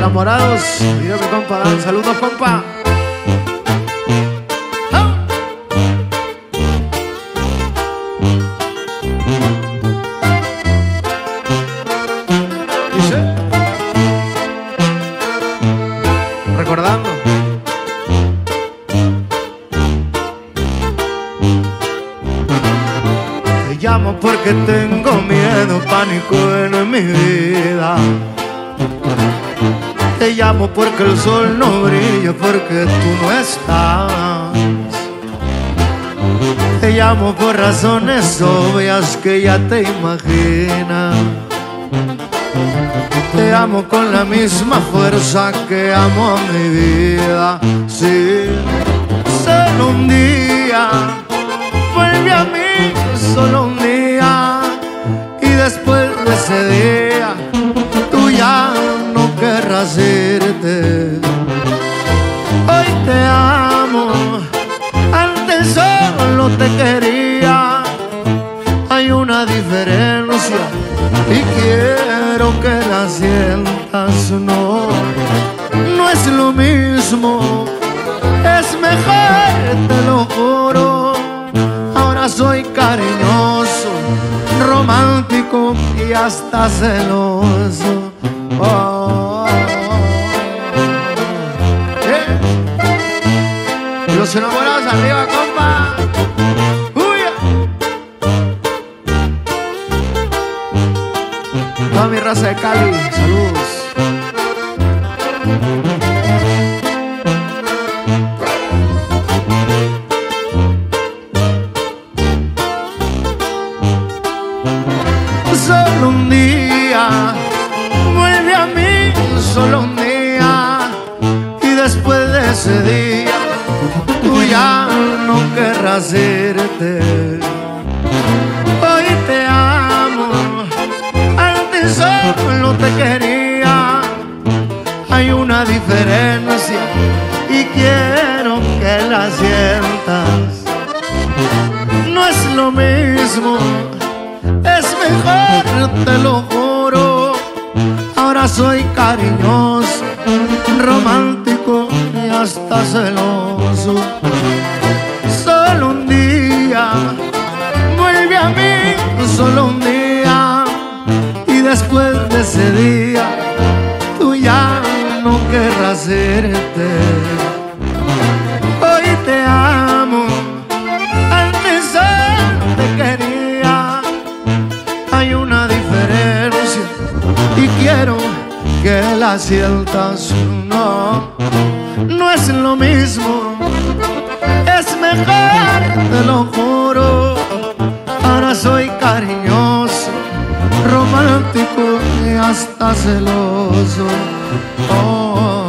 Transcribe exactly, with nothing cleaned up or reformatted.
enamorados. Mira mi compa, Dan. Saludos, compa. Dice, recordando. Te llamo porque tengo miedo, pánico en mi vida. Te llamo porque el sol no brilla, porque tú no estás. Te llamo por razones obvias que ya te imaginas. Te amo con la misma fuerza que amo a mi vida. Sí, solo un día, vuelve a mí, solo un día. Y después de ese día, tú ya no querrás irte. Hoy te amo, antes solo te quería. Hay una diferencia y quiero que la sientas. No, no es lo mismo, es mejor, te lo juro. Ahora soy cariñoso, romántico y hasta celoso. Oh, ¿eh? Los enamorados arriba, compa. Toda mi raza de Cali, saludos. Solo un día, vuelve a mí, solo un día. Y después de ese día, tú ya no querrás irte. Hoy te amo, solo te quería. Hay una diferencia y quiero que la sientas. No es lo mismo, es mejor, te lo juro. Ahora soy cariñoso, romántico y hasta celoso. Solo un día, vuelve a mí, solo un día. Después de ese día, tú ya no querrás irte. Hoy te amo, antes solo te quería. Hay una diferencia y quiero que la sientas. No, no es lo mismo, es mejor, te lo juro. Ahora soy cariñoso, romántico y hasta celoso. Oh.